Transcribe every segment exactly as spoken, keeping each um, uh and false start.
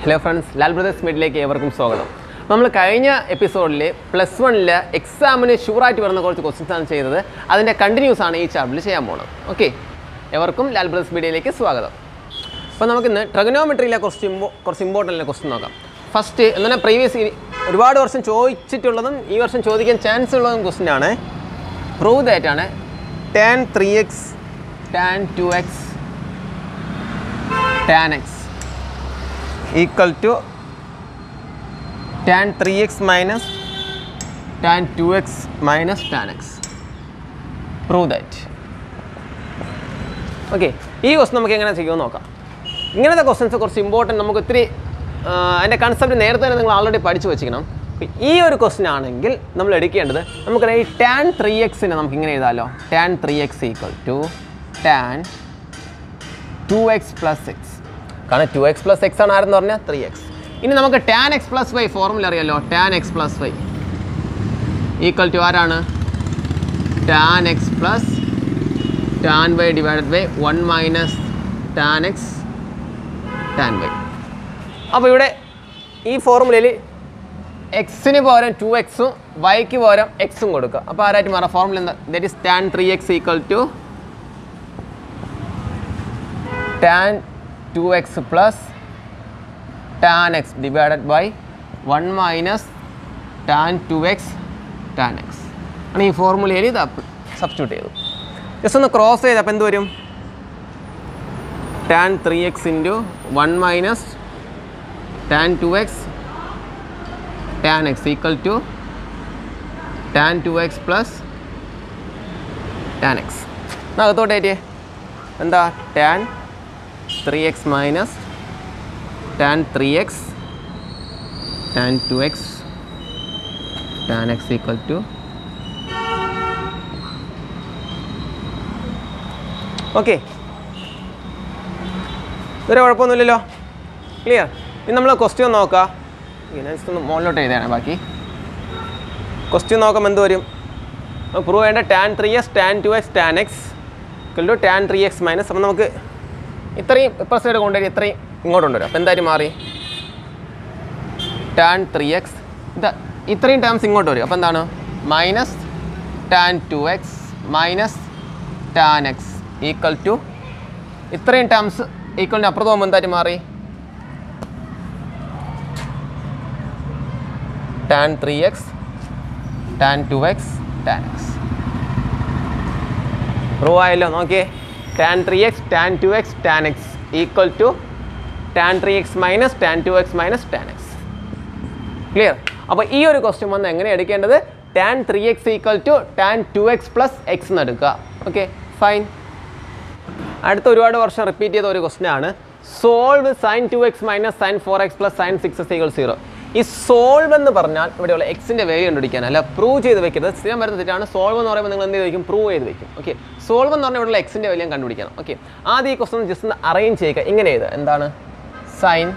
Hello friends, Lal Brothers Media everkum swagatham. നമ്മൾ കഴിഞ്ഞ എപ്പിസോഡിൽ പ്ലസ് വണ്ണിൽ എക്സാമിന് ഷുവറായിട്ട് വരുന്ന കുറച്ച് ക്വസ്റ്റ്യൻസ് ആണ് ചെയ്തത്. അതിൻ്റെ കണ്ടിന്യൂസ് ആണ് ഈ ചാപ്റ്ററിൽ ചെയ്യാൻ പോകുന്നത്. ഓക്കെ, എവർക്കും ലാൽ ബ്രദേഴ്സ് മീഡിയയിലേക്ക് സ്വാഗതം. അപ്പോൾ നമുക്കിന്ന് ട്രിഗണോമെട്രിയിലെ കുറച്ച് ഇമ്പോ കുറച്ച് ഇമ്പോർട്ടൻ്റ് ക്വസ്റ്റ്യൻ നോക്കാം. ഫസ്റ്റ് എന്നാൽ പ്രീവിയസ് ഒരുപാട് വർഷം ചോദിച്ചിട്ടുള്ളതും ഈ വർഷം ചോദിക്കാൻ ചാൻസ് ഉള്ളതും ക്വസ്റ്റ്യൻ ആണ്. പ്രൂവ് ദാറ്റാണ് tan three x tan two x tan x equal to tan three x minus tan two x minus tan x. Prove that. Okay, ഈ ക്വസ്റ്റൻ നമുക്ക് എങ്ങനെ ചെയ്യുമെന്ന് നോക്കാം. ഇങ്ങനത്തെ ക്വസ്റ്റൻസ് കുറച്ച് ഇമ്പോർട്ടൻറ്റ്, നമുക്ക് ഒത്തിരി അതിൻ്റെ കൺസെപ്റ്റ് നേരത്തെ തന്നെ നിങ്ങൾ ആൾറെഡി പഠിച്ചു വെച്ചിരിക്കണം. ഈ ഒരു ക്വസ്റ്റൻ ആണെങ്കിൽ നമ്മൾ എടുക്കേണ്ടത് നമുക്കറിയാം ഈ ടാൻ ത്രീ എക്സിനെ നമുക്ക് ഇങ്ങനെ എഴുതാമല്ലോ. Tan three x equal to tan two x plus x. കാരണം ടു എക്സ് പ്ലസ് എക്സ് ആണ് ആരെന്ന് പറഞ്ഞാൽ ത്രീ എക്സ്. ഇനി നമുക്ക് tan x plus y formula അറിയാമല്ലോ. Tan x plus y equal to ആരാണ്? Tan x plus tan y divided by one minus tan x tan y. അപ്പോൾ ഇവിടെ ഈ ഫോർമുലയിൽ എക്സിന് പകരം ടു എക്സും വൈക്ക് പകരം എക്സും കൊടുക്കുക. അപ്പോൾ ആരായിട്ട് മാറാം? ഫോർമുല എന്താ? That is tan three x equal to tan two x plus tan x divided by one minus tan two x tan x ആണ് ഈ ഫോർമുലയിൽ ഇത് സബ്സ്റ്റിറ്റ്യൂട്ട് ചെയ്തു. ജസ്റ്റ് ഒന്ന് ക്രോസ് ചെയ്ത് അപ്പോൾ എന്ത് വരും? tan three x into one minus tan two x tan x equal to tan two x plus tan x. അകത്തോട്ടേറ്റേ എന്താ? tan three x minus tan three x tan two x tan x equal to okay. ഇതൊരു കുഴപ്പമൊന്നുമില്ലല്ലോ. Clear? ഇനി നമ്മൾ question നോക്കാം. ഇങ്ങനെ ഒന്ന് മുകളിലോട്ട് എഴുതാണ് ബാക്കി. ക്വസ്റ്റ്യൻ നോക്കുമ്പോൾ എന്ത് വരും? പ്രൂവ് ചെയ്യേണ്ട tan three x tan two x tan x equal to tan three x minus. അപ്പം നമുക്ക് ഇത്രയും ഇപ്പർ സൈഡ് കൊണ്ടുവരും, ഇത്രയും ഇങ്ങോട്ട് കൊണ്ടുവരും. അപ്പോൾ എന്തായാലും മാറി ടാൻ ത്രീ എക്സ് ഇത് ഇത്രയും ടേംസ് ഇങ്ങോട്ട് വരും. അപ്പോൾ എന്താണ്? Minus tan two x minus tan x equal to ഇത്രയും ടേംസ് ഈക്വൽ ടു അപ്പുറത്ത് പോകുമ്പോൾ എന്തായാലും മാറി tan three x tan two x tan x. Prove ആയല്ലോ. നോക്കിയേ, tan three x tan two x tan x equal to tan three x minus tan two x minus tan x. Clear? അപ്പോൾ ഈ ഒരു question വന്ന് എങ്ങനെ എടുക്കേണ്ടത്? Tan three x equal to tan two x plus X എന്ന് എടുക്കുക. Okay, fine. അടുത്ത ഒരുപാട് വർഷം റിപ്പീറ്റ് ചെയ്ത ഒരു ക്വസ്റ്റ്യൻ ആണ്. Solve sine two x minus sine four x plus sine six x equal zero. ഈ സോൾവ് എന്ന് പറഞ്ഞാൽ ഇവിടെയുള്ള എക്സിൻ്റെ വാല്യൂ കണ്ടുപിടിക്കാൻ, അല്ല പ്രൂവ് ചെയ്ത് വെക്കരുത്. സ്ഥിരം വരുന്ന തെറ്റാണ്. സോൾവ് എന്ന് പറയുമ്പോൾ നിങ്ങൾ എന്ത് ചെയ്ത് വയ്ക്കും? പ്രൂവ് ചെയ്ത് വയ്ക്കും. ഓക്കെ, സോൾവ് എന്ന് പറഞ്ഞാൽ ഇവിടെയുള്ള എക്സിൻ്റെ വാല്യൂ കണ്ടുപിടിക്കണം. ഓക്കെ, ആദ്യം ഈ ക്വസ്റ്റ്യൻ ജസ്റ്റ് ഒന്ന് അറേഞ്ച് ചെയ്യുക. ഇങ്ങനെ ചെയ്ത് എന്താണ്? Sine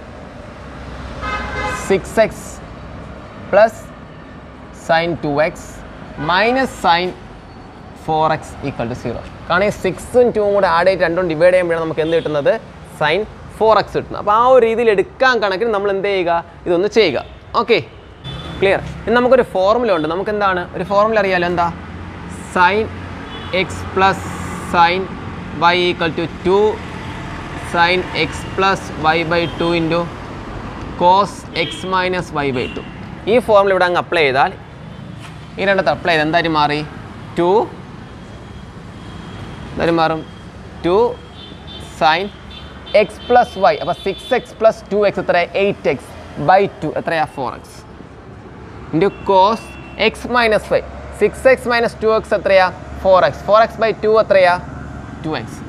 six x plus sine two x minus sine four x equal to zero. കാരണം ഈ സിക്സും ടൂവും കൂടെ ആഡ് ചെയ്ത് രണ്ടും ഡിവൈഡ് ചെയ്യുമ്പോഴാണ് നമുക്ക് എന്ത് കിട്ടുന്നത്? സൈൻ ഫോർ എക്സ് കിട്ടുന്നത്. അപ്പോൾ ആ ഒരു രീതിയിൽ എടുക്കാൻ കണക്കിന് നമ്മൾ എന്ത് ചെയ്യുക? ഇതൊന്ന് ചെയ്യുക. Okay, clear? ഇനി നമുക്കൊരു ഫോർമുല ഉണ്ട്. നമുക്ക് എന്താണ് ഒരു ഫോർമുല അറിയാലോ? എന്താ? Sine x plus sine y equal to two sine x plus y by two into cos x minus y by two. ഈ ഫോർമുല ഇവിടെ അങ്ങ് അപ്ലൈ ചെയ്താൽ, ഈ രണ്ടത്ത് അപ്ലൈ ചെയ്ത് എന്തായാലും മാറി ടു എന്തായാലും മാറും two sine x plus y. അപ്പോൾ six x plus two x എത്രയാ? എയ്റ്റ് എക്സ് ബൈ ടു എത്രയാ? Four x into cos x minus y. Six x minus two x എത്രയാ? Four x. Four x by two എത്രയാ? Two x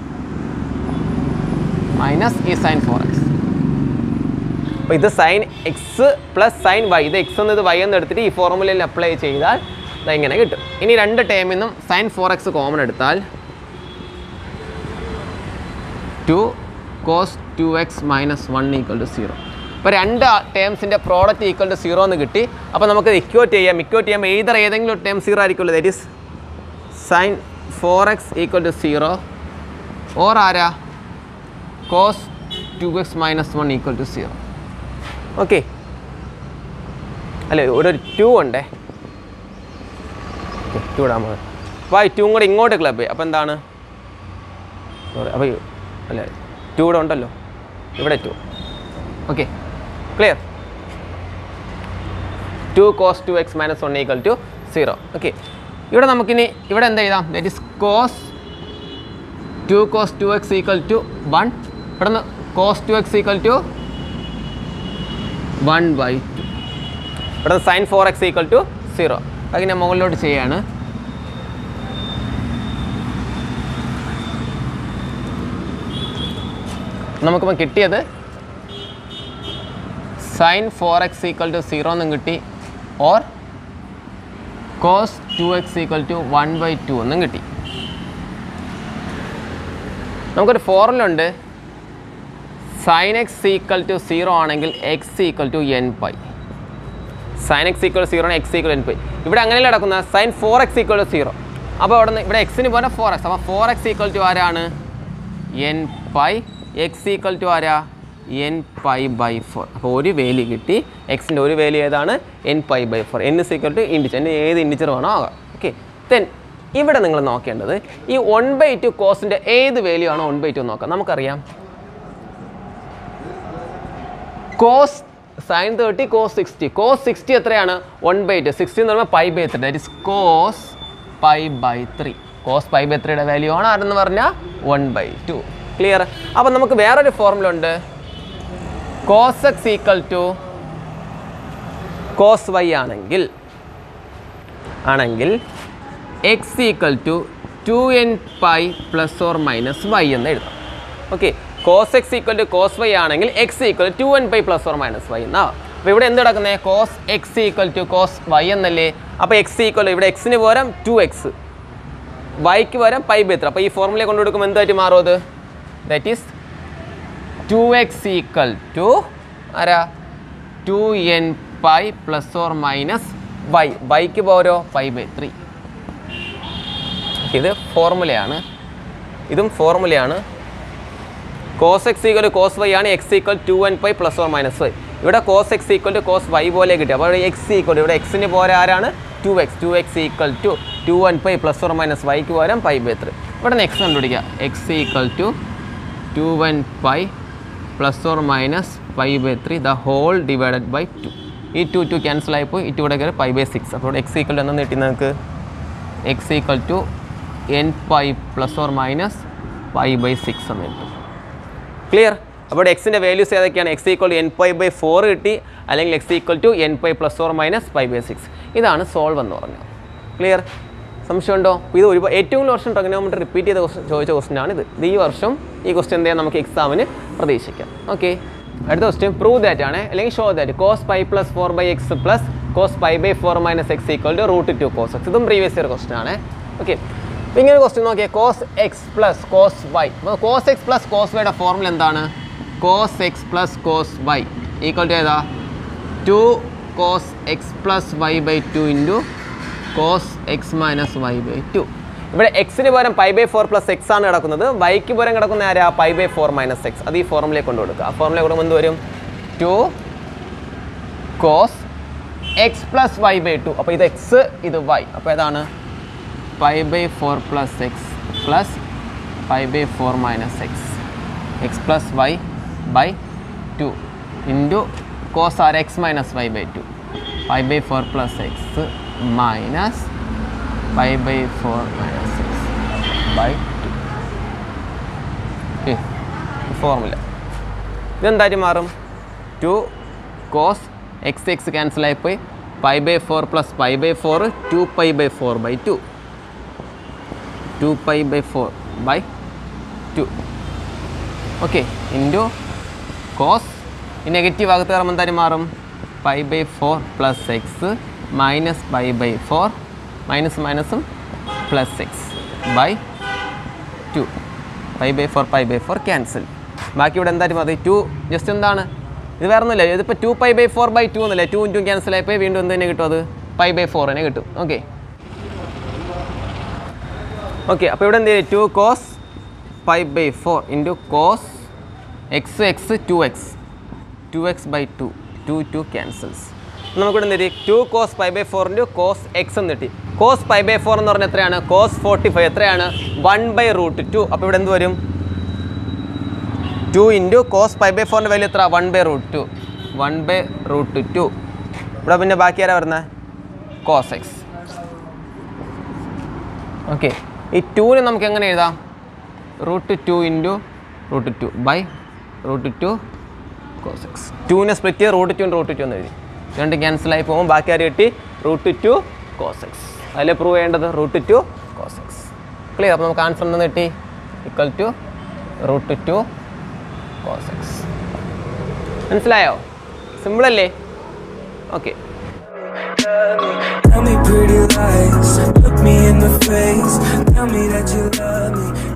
minus ഈ sine four x. അപ്പോൾ ഇത് sine x plus sine y. ഇത് x എന്നത് y എന്ന് എടുത്തിട്ട് ഈ ഫോർമുലയിൽ അപ്ലൈ ചെയ്താൽ ഇത് ഇങ്ങനെ കിട്ടും. ഇനി രണ്ട് ടേമിൽ നിന്നും സൈൻ ഫോർ എക്സ് കോമൺ എടുത്താൽ two cos two x minus one equal to zero. അപ്പോൾ രണ്ട് ടേംസിൻ്റെ പ്രോഡക്റ്റ് ഈക്വൽ ടു സീറോ എന്ന് കിട്ടി. അപ്പോൾ നമുക്ക് ഇക്വേറ്റ് ചെയ്യാം. ഇക്വേറ്റ് ചെയ്യുമ്പോൾ ഏതർ ഏതെങ്കിലും ഒരു ടേം സീറോ ആയിരിക്കുമല്ലോ. That is sine four x equal to zero or ആരാ? Cos two x minus one equal to zero. Okay അല്ലേ ഇവിടെ ഒരു ടു ഉണ്ടേ ടു ഇടാൻ പോകുന്നത് അപ്പോൾ ആ ടൂവും കൂടെ ഇങ്ങോട്ട് ക്ലബ് ചെയ്യും അപ്പോൾ എന്താണ് സോറി അപ്പോൾ അല്ലേ ടു ഇവിടെ ഉണ്ടല്ലോ ഇവിടെ two okay clear two cos two x minus one equal to zero okay ഇവിടെ നമുക്കിനി ഇവിടെ എന്താ എഴുതാം that is cos two cos two x equal to one ഇവിടെ നിന്ന് cos two x equal to one by two ഇവിടെ നിന്ന് sine four x equal to zero അത് ഞാൻ മുകളിലോട്ട് ചെയ്യാണ് നമുക്കിപ്പോൾ കിട്ടിയത് sine four x equal to zero എന്നും കിട്ടി or cos two x equal to one by two എന്നും കിട്ടി നമുക്കൊരു ഫോർമുലുണ്ട് sine x equal to zero ആണെങ്കിൽ x equal to n pi sine x equal zero ആണ് എക്സ് ഈക്വൽ എൻ പൈ ഇവിടെ അങ്ങനെയല്ല നടക്കുന്ന sine four x equal to zero അപ്പോൾ അവിടെ നിന്ന് ഇവിടെ എക്സിന് പോലെ ഫോർ എക്സ് അപ്പോൾ ഫോർ എക്സ് ഈക്വൽ ടു ആരാണ് n pi x equal to ആരാ എൻ പൈ ബൈ ഫോർ അപ്പോൾ ഒരു വാല്യൂ കിട്ടി എക്സിൻ്റെ ഒരു വാല്യൂ ഏതാണ് n pi by four n is equal to integer എൻ്റെ ഏത് ഇൻഡിജർ വേണോ ആകാം ഓക്കെ ദെൻ ഇവിടെ നിങ്ങൾ നോക്കേണ്ടത് ഈ വൺ ബൈ ടു കോസിൻ്റെ ഏത് വാല്യൂ ആണോ വൺ ബൈ ടു നോക്കാം നമുക്കറിയാം cos sine thirty cos sixty cos sixty എത്രയാണ് വൺ ബൈ ടു സിക്സ്റ്റി എന്ന് പറയുമ്പോൾ pi by three that is cos pi by three cos pi by ത്രീയുടെ വാല്യൂ ആണ് ആരെന്ന് പറഞ്ഞാൽ വൺ ബൈ ടു ക്ലിയർ അപ്പം നമുക്ക് വേറൊരു ഫോർമുല ഉണ്ട് cos x equal to cos y ആണെങ്കിൽ ആണെങ്കിൽ x equal to two n pi plus or minus y എന്ന് എഴുതാം okay cos x equal to cos y ആണെങ്കിൽ x equal to n pi plus or minus y എന്നാ അപ്പോൾ ഇവിടെ എന്ത് കിടക്കുന്നത് cos x equal to cos y എന്നല്ലേ അപ്പോൾ എക്സ് ഈക്വൽ ഇവിടെ എക്സിന് പകരം ടു എക്സ് വൈക്ക് പകരം പൈ ബൈ ത്രീ അപ്പോൾ ഈ ഫോർമുല കൊണ്ട് കൊടുക്കുമ്പോൾ എന്തായിട്ട് മാറും അത് that is two x equal to ആരാ two n pi plus or minus y വൈക്ക് പകരോ പൈ ബൈ ത്രീ ഇത് ഫോർമുലയാണ് ഇതും ഫോർമുലയാണ് cos x equal to cos y ആണ് x equal to n pi plus or minus y ഇവിടെ cos x equal to cos y പോലെ കിട്ടി അപ്പോൾ ഇവിടെ എക്സ് ഈക്വൽ ഇവിടെ എക്സിന് പോലെ ആരാണ് two x two x equal to two n pi plus or minus വൈക്ക് പകരം പൈ ബൈ ത്രീ ഇവിടെ നിന്ന് എക്സ് കണ്ടുപിടിക്കുക x equal to two n pi plus or minus pi by three the whole divided by two ഈ two two cancel ആയിപ്പോയി ഈ two ഇവിടെ കയറി പൈ ബൈ സിക്സ് അപ്പോൾ എക്സ് ഈക്വൽ ടു എന്ന് കിട്ടി നമുക്ക് x equal to n pi plus or minus pi by six എന്ന് കിട്ടും ക്ലിയർ അപ്പോൾ എക്സിൻ്റെ വാല്യൂസ് ഏതൊക്കെയാണ് x equal to n pi by four കിട്ടി അല്ലെങ്കിൽ x equal to n pi plus or minus pi by six ഇതാണ് solve എന്ന് പറഞ്ഞത് ക്ലിയർ സംശയമുണ്ടോ ഇത് ഒരു ഏറ്റവും കൂടുതൽ വർഷം ട്രിഗണോമെട്രി റിപ്പീറ്റ് ചെയ്ത ക്വസ്റ്റൻ ചോദിച്ച ക്വസ്റ്റ്യൻ ഇത് ഇത് ഈ വർഷം ഈ ക്വസ്റ്റ്യൻ എന്ത് ചെയ്യാൻ നമുക്ക് എക്സാമിന് പ്രതീക്ഷിക്കാം ഓക്കെ അടുത്ത ക്വസ്റ്റ്യൻ പ്രൂവ് ദാറ്റ് ആണ് അല്ലെങ്കിൽ show that cos pi plus four by x plus cos pi by four minus x equal to root two cos x ഇതും പ്രീവിയസ് ഇയർ ക്വസ്റ്റ്യൻ ആണ് ഓക്കെ അപ്പോൾ ഇങ്ങനെ ക്വസ്റ്റ്യൻ നോക്കിയാൽ cos x plus cos y അപ്പോൾ cos x plus cos വൈയുടെ formula എന്താണ് cos x plus cos y equal to ഏതാ two cos x plus y by two into cos x minus y by two ഇവിടെ എക്സിന് പകരം pi by four plus x ആണ് കിടക്കുന്നത് വൈക്ക് പകരം കിടക്കുന്ന ആരാ pi by four minus x അത് ഈ ഫോർമുലയെ കൊണ്ട് കൊടുക്കുക ആ ഫോർമുല കൊടുക്കുമ്പോൾ എന്ത് വരും two cos x plus y by two അപ്പോൾ ഇത് എക്സ് ഇത് വൈ അപ്പോൾ ഏതാണ് pi by four plus x plus pi by four minus x x plus y by two into cos ആർ x minus y by two pi by four plus x minus pi by four minus x by two formula ഇതെന്തായിട്ട് മാറും two cos x x cancel ആയിപ്പോയി pi by four plus pi by four two pi by four by two two pi by four by two okay into cos ഈ negative ഭാഗത്ത് കയറുമ്പോൾ എന്തായാലും മാറും pi by four plus x minus pi by four minus മൈനസും plus x by two pi by four pi by four cancel ബാക്കി ഇവിടെ എന്തായാലും മതി ടു ജസ്റ്റ് എന്താണ് ഇത് വേറെ ഒന്നുമില്ല ഇതിപ്പോൾ two pi by four by two എന്നല്ലേ ടു ടു ക്യാൻസൽ ആയിപ്പോയി വീണ്ടും എന്ത് തന്നെ കിട്ടും അത് പൈ ബൈ ഫോർ തന്നെ കിട്ടും ഓക്കെ ഓക്കെ അപ്പോൾ ഇവിടെ എന്ത് ചെയ്യും two cos pi by four into cos x x two x two x by two two two cancels. നമുക്കിവിടെ നിന്ന് two cos pi by four into cos x എന്ന് കിട്ടി. കോസ് പൈ ബൈ ഫോർ എന്ന് പറഞ്ഞാൽ എത്രയാണ്? കോസ് ഫോർട്ടി ഫൈവ് എത്രയാണ്? One by root two. അപ്പോൾ ഇവിടെ എന്ത് വരും? Two into cos pi by ഫോറിൻ്റെ വാല്യൂ എത്ര? One by root two. One by root two. ഇവിടെ പിന്നെ ബാക്കി ആരാ വരുന്നത്? Cos X. ഓക്കെ, ഈ ടൂവിന് നമുക്ക് എങ്ങനെ എഴുതാം? Root two into root two by root two cos x. ടൂവിനെ സ്പ്ലിറ്റ് ചെയ്ത് റൂട്ട് ടു റൂട്ട് ടു എന്ന് എഴുതി. രണ്ട് ക്യാൻസലായി പോകുമ്പോൾ ബാക്കി ആര് കിട്ടി? Root two cos x. അതിൽ പ്രൂവ് ചെയ്യേണ്ടത് root two cos x. Clear? അപ്പോൾ നമുക്ക് ആൻസർ എന്ന് കിട്ടി equal to root two cos x. മനസ്സിലായോ? സിമ്പിളല്ലേ? Okay. Tell me pretty lies, look me in the face, tell me that you love me.